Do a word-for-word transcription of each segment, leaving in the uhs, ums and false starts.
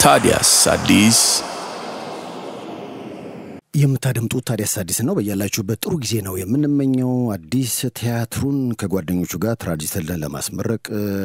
ታዲያስ አዲስ የምታደምጡት ታዲያስ አዲስ ነው። በያላችሁበት ጥሩ ጊዜ ነው የምንመኘው። አዲስ ቲያትሩን ከጓደኞቹ ጋር ትራዲሽናል ለማስመረቅ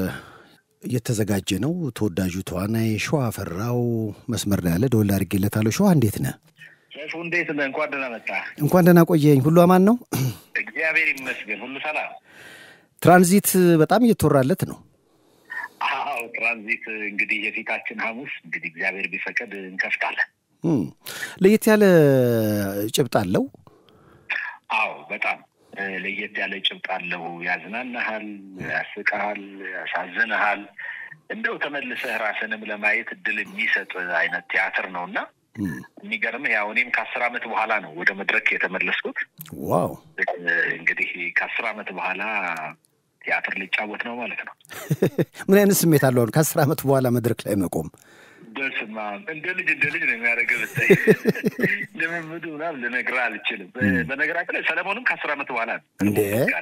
እየተዘጋጀ ነው። ተወዳጁ ተዋናይ ሸዋፈራው መስመር ላይ ያለ ደውል አድርጌለታለሁ። ሸዋ እንዴት ነህ? ሸዋ እንዴት ነህ? እንኳን ደህና መጣ። እንኳን ደህና ቆየኝ። ሁሉ አማን ነው? እግዚአብሔር ይመስገን፣ ሁሉ ሰላም። ትራንዚት በጣም እየተወራለት ነው። አዎ ትራንዚት እንግዲህ የፊታችን ሐሙስ እንግዲህ እግዚአብሔር ቢፈቅድ እንከፍታለን። እም ለየት ያለ ጭብጥ አለው። አዎ በጣም ለየት ያለ ጭብጥ አለው። ያዝናናሃል፣ ያስቃል፣ ያሳዝናል። እንደው ተመልሰህ ራስንም ለማየት እድል የሚሰጥ አይነት ቲያትር ነውና የሚገርም ያው እኔም ከአስር ዓመት በኋላ ነው ወደ መድረክ የተመለስኩት። ዋው! እንግዲህ ከአስር ዓመት በኋላ ቲያትር ሊጫወት ነው ማለት ነው። ምን አይነት ስሜት አለው ከአስር ዓመት በኋላ መድረክ ላይ መቆም? በስማ እንደ ልጅ እንደ ልጅ ነው የሚያደርገው። በታይ ለምንድን ነው ልነግርህ አልችልም። በነገራችን ላይ ሰለሞንም ከአስር ዓመት በኋላ እንዴ?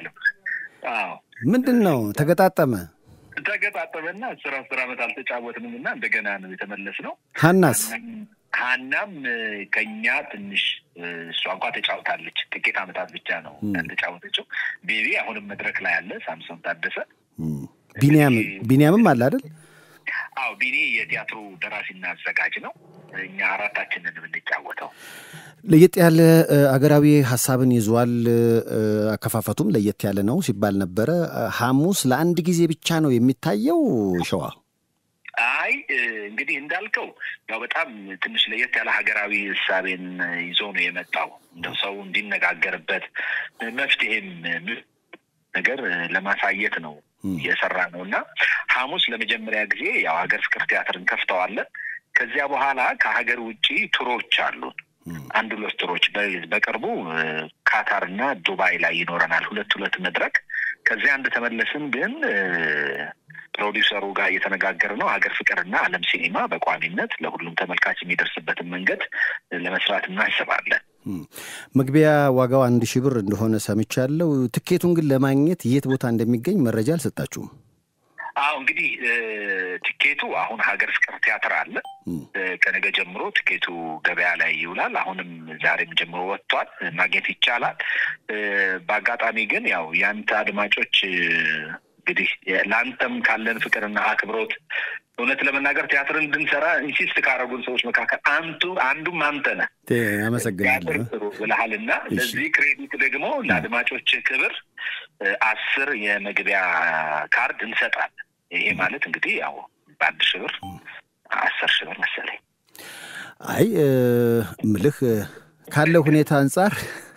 አዎ ምንድነው ተገጣጠመ ተገጣጠመና አስር አስር ዓመት አልተጫወትንምና እንደገና ነው የተመለስነው። ሀናስ ሀናም ከኛ ትንሽ እሷ እንኳን ተጫውታለች። ጥቂት ዓመታት ብቻ ነው ያልተጫወተችው። ቤቢ አሁንም መድረክ ላይ አለ። ሳምሶን ታደሰ ቢኒያም ቢኒያምም አለ አይደል? አዎ ቢኒ የቲያትሩ ደራሲና አዘጋጅ ነው። እኛ አራታችንን የምንጫወተው። ለየት ያለ አገራዊ ሐሳብን ይዟል። አከፋፈቱም ለየት ያለ ነው ሲባል ነበር። ሐሙስ ለአንድ ጊዜ ብቻ ነው የሚታየው ሸዋ? አይ እንግዲህ እንዳልከው ያው በጣም ትንሽ ለየት ያለ ሀገራዊ ሐሳብን ይዞ ነው የመጣው። እንደው ሰው እንዲነጋገርበት መፍትሄም ነገር ለማሳየት ነው የሰራ ነውና ሐሙስ ለመጀመሪያ ጊዜ ያው ሀገር ፍቅር ቲያትርን ከፍተዋለን። ከዚያ በኋላ ከሀገር ውጪ ቱሮች አሉ። አንድ ሁለት ቱሮች በቅርቡ ካታርና ዱባይ ላይ ይኖረናል። ሁለት ሁለት መድረክ። ከዚያ አንድ ተመለስን ግን ፕሮዲዩሰሩ ጋር እየተነጋገረ ነው ሀገር ፍቅርና ዓለም ሲኒማ በቋሚነት ለሁሉም ተመልካች የሚደርስበትን መንገድ ለመስራት እናስባለን። መግቢያ ዋጋው አንድ ሺህ ብር እንደሆነ ሰምቻለሁ። ትኬቱን ግን ለማግኘት የት ቦታ እንደሚገኝ መረጃ አልሰጣችሁም? አዎ እንግዲህ ትኬቱ አሁን ሀገር ፍቅር ቲያትር አለ። ከነገ ጀምሮ ትኬቱ ገበያ ላይ ይውላል። አሁንም ዛሬም ጀምሮ ወጥቷል፣ ማግኘት ይቻላል። በአጋጣሚ ግን ያው ያንተ አድማጮች እንግዲህ ላንተም ካለን ፍቅርና አክብሮት እውነት ለመናገር ቲያትር እንድንሰራ ኢንሲስት ካረጉን ሰዎች መካከል አንዱ አንዱም አንተ ነህ። አመሰግናለሁ ብለሃልና ለዚህ ክሬዲት ደግሞ ለአድማጮች ክብር አስር የመግቢያ ካርድ እንሰጣለን። ይሄ ማለት እንግዲህ ያው በአንድ ሺህ ብር አስር ሺህ ብር መሰለኝ። አይ ምልህ ካለው ሁኔታ አንፃር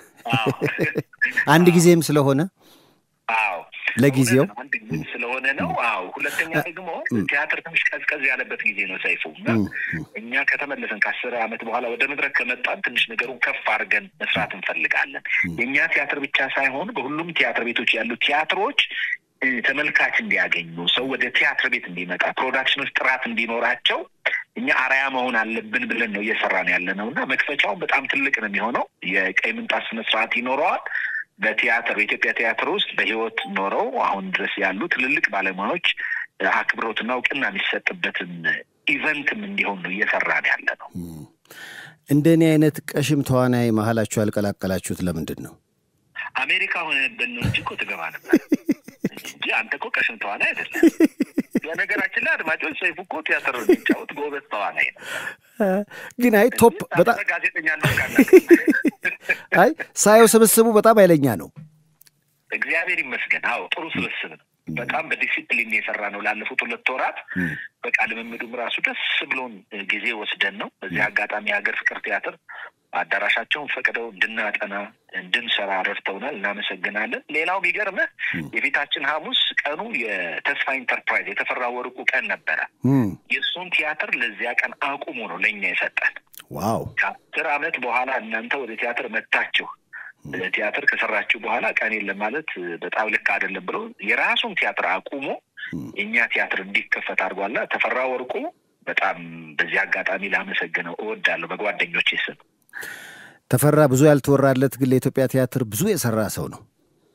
አንድ ጊዜም ስለሆነ አዎ ለጊዜው አንድ ጊዜ ስለሆነ ነው። አዎ ሁለተኛ ደግሞ ቲያትር ትንሽ ቀዝቀዝ ያለበት ጊዜ ነው ሰይፉ። እኛ ከተመለሰን ከአስር ዓመት በኋላ ወደ መድረክ ከመጣን ትንሽ ነገሩን ከፍ አድርገን መስራት እንፈልጋለን። የኛ ቲያትር ብቻ ሳይሆን በሁሉም ቲያትር ቤቶች ያሉ ቲያትሮች ተመልካች እንዲያገኙ፣ ሰው ወደ ቲያትር ቤት እንዲመጣ፣ ፕሮዳክሽኖች ጥራት እንዲኖራቸው እኛ አርአያ መሆን አለብን ብለን ነው እየሰራን ያለነውና መክፈቻው በጣም ትልቅ ነው የሚሆነው። የቀይ ምንጣፍ ስነ ስርዓት ይኖረዋል። በቲያትር በኢትዮጵያ ቲያትር ውስጥ በህይወት ኖረው አሁን ድረስ ያሉ ትልልቅ ባለሙያዎች አክብሮትና እውቅና የሚሰጥበትን ኢቨንትም እንዲሆን ነው እየሰራን ያለነው። እንደኔ አይነት ቀሽም ተዋናይ መሀላችሁ ያልቀላቀላችሁት ለምንድን ነው? አሜሪካ ሆነ በእንጂ እኮ ትገባ ነበር እንጂ አንተ እኮ ቀሽም ተዋናይ አይደለም። በነገራችን ላይ አድማጮች ሰይፉ እኮ ቲያትር የሚጫወት ጎበዝ ተዋናይ ነው። ግን አይ ቶፕ በጣም ጋዜጠኛ ነው ካለ አይ ሳይው ስብስቡ በጣም አይለኛ ነው። እግዚአብሔር ይመስገን። አዎ ጥሩ ስብስብ ነው። በጣም በዲሲፕሊን የሰራ ነው ላለፉት ሁለት ወራት። በቃ ልምምዱም ራሱ ደስ ብሎን ጊዜ ወስደን ነው። በዚህ አጋጣሚ ሀገር ፍቅር ቲያትር አዳራሻቸውን ፈቅደው እንድናጠና እንድንሰራ ረድተውናል። እናመሰግናለን። ሌላው ቢገርምህ የፊታችን ሐሙስ ቀኑ የተስፋ ኢንተርፕራይዝ የተፈራ ወርቁ ቀን ነበረ። የእሱን ቲያትር ለዚያ ቀን አቁሙ ነው ለእኛ የሰጠን። ዋው! ከአስር ዓመት በኋላ እናንተ ወደ ቲያትር መጥታችሁ ቲያትር ከሰራችሁ በኋላ ቀን የለም ማለት በጣም ልክ አይደለም ብሎ የራሱን ቲያትር አቁሞ የኛ ቲያትር እንዲከፈት አድርጓልና ተፈራ ወርቁ በጣም በዚህ አጋጣሚ ላመሰግነው እወዳለሁ በጓደኞቼ ስም። ተፈራ ብዙ ያልተወራለት ግን ለኢትዮጵያ ቲያትር ብዙ የሰራ ሰው ነው።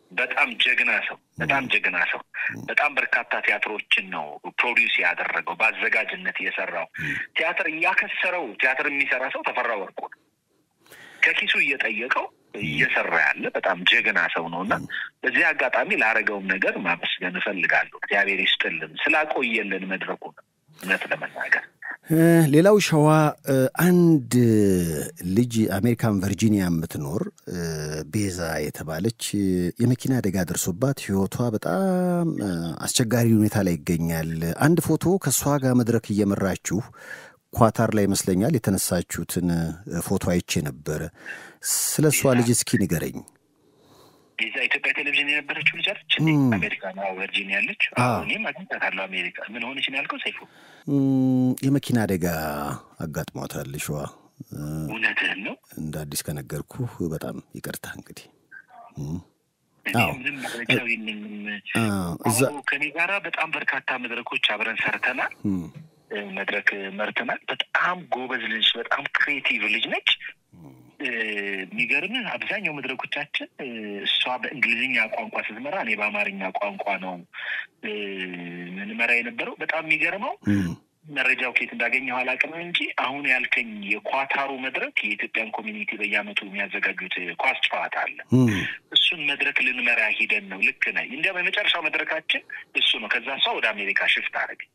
በጣም ጀግና ሰው በጣም ጀግና ሰው በጣም በርካታ ቲያትሮችን ነው ፕሮዲዩስ ያደረገው ባዘጋጅነት የሰራው ቲያትር ያከሰረው ቲያትር የሚሰራ ሰው ተፈራ ወርቁ ከኪሱ እየጠየቀው እየሰራ ያለ በጣም ጀግና ሰው ነውና በዚህ አጋጣሚ ላረጋው ነገር ማመስገን ፈልጋለሁ እግዚአብሔር ይስጥልን ስላቆየልን መድረኩ እውነት ለመናገር ሌላው ሸዋ አንድ ልጅ አሜሪካን ቨርጂኒያ የምትኖር ቤዛ የተባለች የመኪና አደጋ ደርሶባት ህይወቷ በጣም አስቸጋሪ ሁኔታ ላይ ይገኛል አንድ ፎቶ ከሷ ጋር መድረክ እየመራችሁ ኳታር ላይ መስለኛል የተነሳችሁትን ፎቶ አይቼ ነበር ስለሷ ልጅ እስኪ ንገረኝ ቤዛ ኢትዮጵያ ቴሌቪዥን የነበረችው ልጅ አለች አሜሪካ ነው ቨርጂኒያ አለች አሁንም አግኝታታለሁ አሜሪካ ምን ሆነች ነው ያልከው ሰይፉ የመኪና አደጋ አጋጥሟታል ሸዋ እውነትህን ነው እንደ አዲስ ከነገርኩ በጣም ይቅርታ እንግዲህ አዎ ምንም መረጃው የለኝም ከኔ ጋራ በጣም በርካታ መድረኮች አብረን ሰርተናል መድረክ መርተናል በጣም ጎበዝ ልጅ በጣም ክሬቲቭ ልጅ ነች የሚገርም አብዛኛው መድረኮቻችን እሷ በእንግሊዝኛ ቋንቋ ስትመራ እኔ በአማርኛ ቋንቋ ነው ምን መራ የነበረው በጣም የሚገርመው መረጃው ከየት እንዳገኘው አላውቅም እንጂ አሁን ያልከኝ የኳታሩ መድረክ የኢትዮጵያን ኮሚኒቲ በየአመቱ የሚያዘጋጁት ኳስ ጨዋታ አለ እሱን መድረክ ልንመራ ሄደን ነው ልክ ነህ እንዲያ በመጨረሻው መድረካችን እሱ ነው ከዛ ሰው ወደ አሜሪካ ሽፍት አደረገች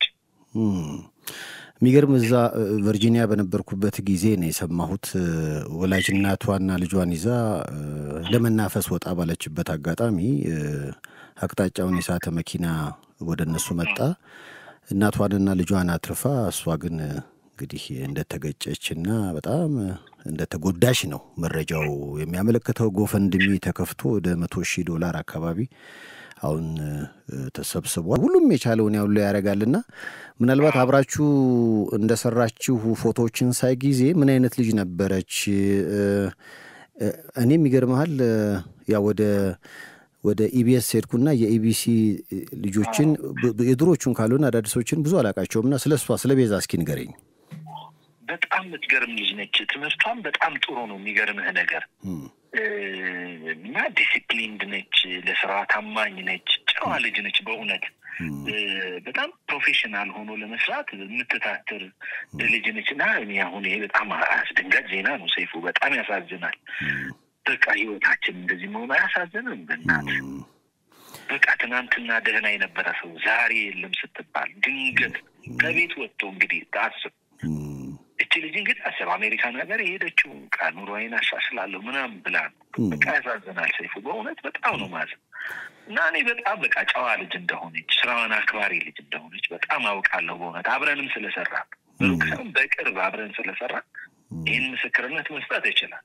ሚገርም እዛ ቨርጂኒያ በነበርኩበት ጊዜ ነው የሰማሁት ወላጅ እናቷና ልጇን ይዛ ለመናፈስ ወጣ ባለችበት አጋጣሚ አቅጣጫውን የሳተ መኪና ወደነሱ መጣ እናቷንና ልጇን አትርፋ እሷ ግን እንግዲህ እንደተገጨችና በጣም እንደተጎዳሽ ነው መረጃው የሚያመለክተው ጎፈንድሚ ተከፍቶ ወደ መቶ ሺህ ዶላር አካባቢ አሁን ተሰብስቧል ሁሉም የቻለውን ያውሉ ያረጋልና ምናልባት አብራችሁ እንደሰራችሁ ፎቶዎችን ሳይ ጊዜ ምን አይነት ልጅ ነበረች እኔ የሚገርምሃል ያ ወደ ወደ ኢቢኤስ ሄድኩና የኢቢሲ ልጆችን የድሮቹን ካሉና አዳዲሶችን ብዙ አላቃቸውምና ስለሷ ስለቤዛ እስኪ ንገረኝ በጣም ምትገርም ልጅ ነች ትምህርቷም በጣም ጥሩ ነው የሚገርምህ ነገር እና ዲሲፕሊንድ ነች ለስራ ታማኝ ነች ጨዋ ልጅ ነች በእውነት በጣም ፕሮፌሽናል ሆኖ ለመስራት የምትታትር ልጅ ነችና እኔ አሁን ይሄ በጣም አስደንጋጭ ዜና ነው ሰይፉ በጣም ያሳዝናል በቃ ህይወታችን እንደዚህ መሆኑ ያሳዝናል በእናት በቃ ትናንትና ደህና የነበረ ሰው ዛሬ የለም ስትባል ድንገት ከቤት ወጥቶ እንግዲህ ታስብ እቺ ልጅ እንግዲህ አሰብ አሜሪካን ሀገር የሄደችው ቃኑሮይን አሻሽላለሁ ምናምን ብላ በቃ ያሳዝናል ሰይፉ በእውነት በጣም ነው ማለት እና እኔ በጣም በቃ ጨዋ ልጅ እንደሆነች ስራዋን አክባሪ ልጅ እንደሆነች በጣም አውቃለሁ በእውነት አብረንም ስለሰራን በሩቅም በቅርብ አብረን ስለሰራን ይህን ምስክርነት መስጠት ይችላል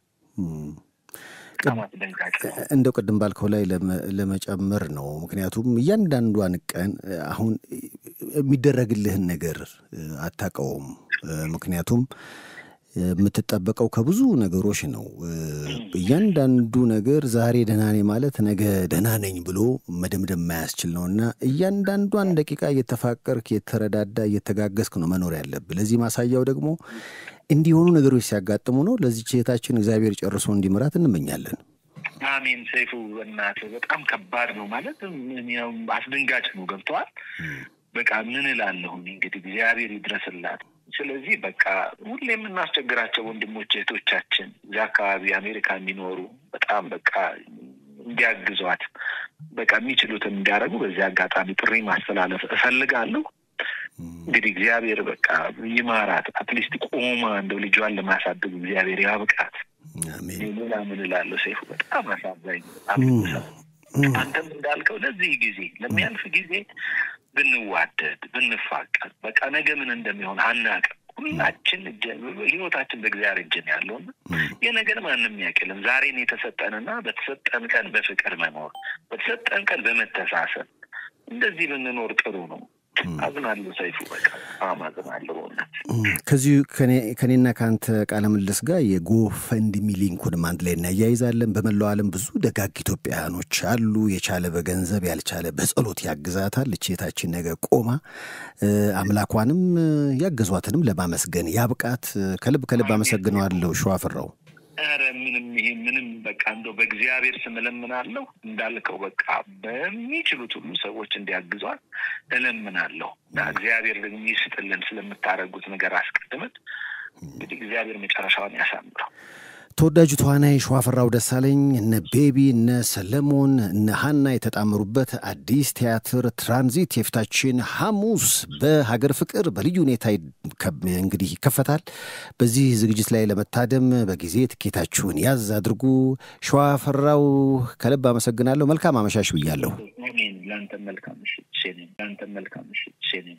እንደው ቀደም ባልከው ላይ ለመጨመር ነው ምክንያቱም እያንዳንዷን ቀን አሁን የሚደረግልህን ነገር አታውቀውም ምክንያቱም የምትጠበቀው ከብዙ ነገሮች ነው እያንዳንዱ ነገር ዛሬ ደህና ነኝ ማለት ነገ ደህና ነኝ ብሎ መደምደም ማያስችል ነውና እያንዳንዷን ደቂቃ እየተፋቀርክ እየተረዳዳ እየተጋገስክ ነው መኖር ያለብህ ለዚህ ማሳያው ደግሞ እንዲሆኑ ነገሮች ሲያጋጥሙ ነው ለዚህ ቼታችን እግዚአብሔር ጨርሶ እንዲመራት እንመኛለን አሜን ሰይፉ እናት በጣም ከባድ ነው ማለት ምንም አስደንጋጭ ነው ገብቷል በቃ ምን እላለሁ እንግዲህ እግዚአብሔር ይድረስላት ስለዚህ በቃ ሁሌም እናስቸግራቸው ወንድሞች እህቶቻችን ዛካቢ አሜሪካ የሚኖሩ በጣም በቃ እንዲያግዟት በቃ የሚችሉትን እንዲያረጉ በዚህ አጋጣሚ ጥሪ ማስተላለፍ እፈልጋለሁ እንግዲህ እግዚአብሔር በቃ ይማራት አትሊስት ቆማ እንደው ልጇን ለማሳደግ እግዚአብሔር ያብቃት አሜን ሌላ ምን እላለሁ ሰይፉ በጣም አሳዛኝ አሜን አንተም እንዳልከው ለዚህ ጊዜ ለሚያልፍ ጊዜ ብንዋደድ ብንፋቀር በቃ ነገ ምን እንደሚሆን አናውቅም ሁላችን ህይወታችን በእግዚአብሔር እጅ ነው ያለው የነገር ማንንም ያውቅልም ዛሬን የተሰጠንና በተሰጠን ቀን በፍቅር መኖር በተሰጠን ቀን በመተሳሰብ እንደዚህ ብንኖር ጥሩ ነው አዝናለሁ ሰይፉ በቃ አማዝናለሁ ከዚህ ከኔ ከኔና ካንተ ቃለ ምልልስ ጋር የጎፈንድሚ ሊንኩን አንድ ላይ እናያይዛለን በመላው ዓለም ብዙ ደጋግ ኢትዮጵያኖች አሉ የቻለ በገንዘብ ያልቻለ በጸሎት ያግዛታል እቺታችን ነገ ቆማ አምላኳንም ያገዟትንም ለማመስገን ያብቃት ከልብ ከልብ አመሰግናለሁ ሸዋፍራው ኧረ ምንም ይሄ ምንም በቃ እንደው በእግዚአብሔር ስም እለምናለሁ እንዳልከው በቃ በሚችሉት ሁሉ ሰዎች እንዲያግዟት እለምናለሁ እግዚአብሔር ደግሞ ይስጥልን ስለምታረጉት ነገር አስቀድመን እንግዲህ እግዚአብሔር መጨረሻውን ያሳምረው ተወዳጁ ተዋናይ ሸዋፈራው ደሳለኝ እነ ቤቢ እነ ሰለሞን እነ ሃና የተጣመሩበት አዲስ ቲያትር ትራንዚት የፊታችን ሐሙስ በሀገር ፍቅር በልዩ ሁኔታ እንግዲህ ይከፈታል በዚህ ዝግጅት ላይ ለመታደም በጊዜ ትኬታችሁን ያዝ አድርጉ ሸዋፈራው ከልብ አመሰግናለሁ መልካም አመሻሽ ብያለሁ አሜን ላንተ መልካም ምሽት ሼኔ ላንተ መልካም ምሽት ሼኔ